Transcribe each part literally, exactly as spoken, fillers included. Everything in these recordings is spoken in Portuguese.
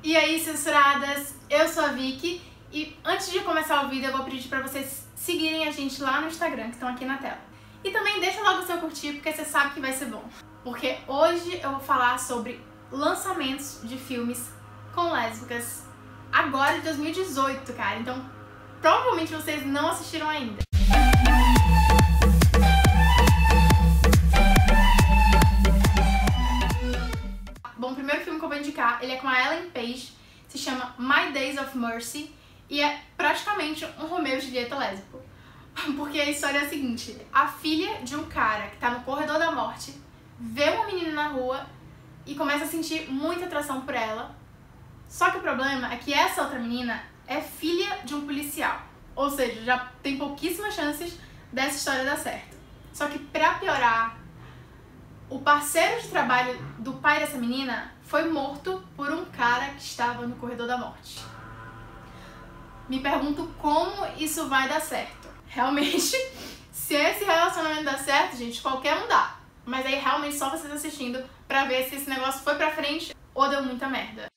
E aí, censuradas, eu sou a Vicky e antes de começar o vídeo eu vou pedir pra vocês seguirem a gente lá no Instagram, que estão aqui na tela. E também deixa logo o seu curtir, porque você sabe que vai ser bom. Porque hoje eu vou falar sobre lançamentos de filmes com lésbicas agora de dois mil e dezoito, cara. Então, provavelmente vocês não assistiram ainda. Bom, o primeiro filme que eu vou indicar, ele é com a Ellen Page, se chama My Days of Mercy e é praticamente um Romeu e Julieta lésbico. Porque a história é a seguinte: a filha de um cara que tá no corredor da morte vê uma menina na rua e começa a sentir muita atração por ela. Só que o problema é que essa outra menina é filha de um policial. Ou seja, já tem pouquíssimas chances dessa história dar certo. Só que pra piorar, o parceiro de trabalho do pai dessa menina foi morto por um cara que estava no corredor da morte. Me pergunto como isso vai dar certo. Realmente, se esse relacionamento dá certo, gente, qualquer um dá. Mas aí realmente só vocês assistindo pra ver se esse negócio foi pra frente ou deu muita merda.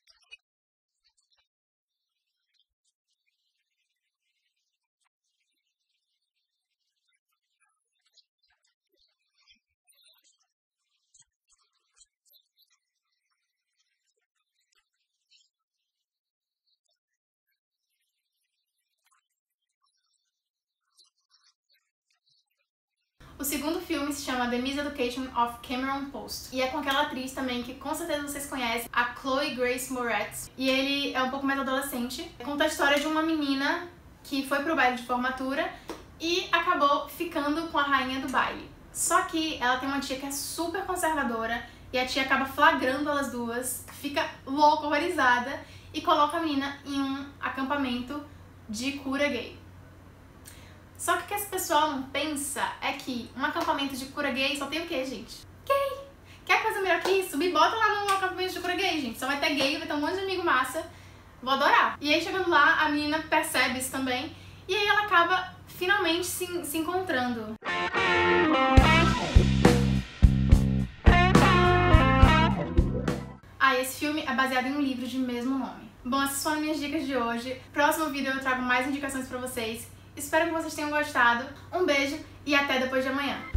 O segundo filme se chama The Miseducation of Cameron Post e é com aquela atriz também que com certeza vocês conhecem, a Chloe Grace Moretz. E ele é um pouco mais adolescente. Conta a história de uma menina que foi pro baile de formatura e acabou ficando com a rainha do baile. Só que ela tem uma tia que é super conservadora e a tia acaba flagrando elas duas, fica louca, horrorizada e coloca a menina em um acampamento de cura gay. Só que o que esse pessoal não pensa é que um acampamento de cura gay só tem o quê, gente? Gay! Quer coisa melhor que isso? Me bota lá no acampamento de cura gay, gente. Só vai ter gay, vai ter um monte de amigo massa. Vou adorar. E aí, chegando lá, a menina percebe isso também. E aí ela acaba finalmente se, se encontrando. Ah, esse filme é baseado em um livro de mesmo nome. Bom, essas foram minhas dicas de hoje. Próximo vídeo eu trago mais indicações pra vocês. Espero que vocês tenham gostado. Um beijo e até depois de amanhã.